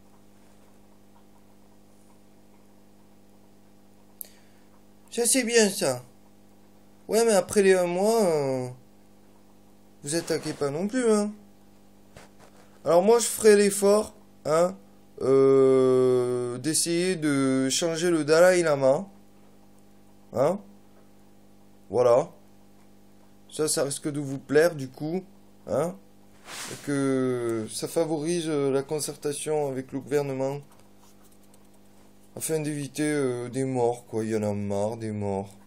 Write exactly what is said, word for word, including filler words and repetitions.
Ça c'est bien ça. Ouais, mais après les un mois, euh, vous attaquez pas non plus, hein. Alors moi je ferai l'effort, hein, euh, d'essayer de changer le Dalai Lama, hein. Voilà. Ça, ça risque de vous plaire du coup, hein. Et que ça favorise euh, la concertation avec le gouvernement afin d'éviter euh, des morts, quoi. Il y en a marre des morts.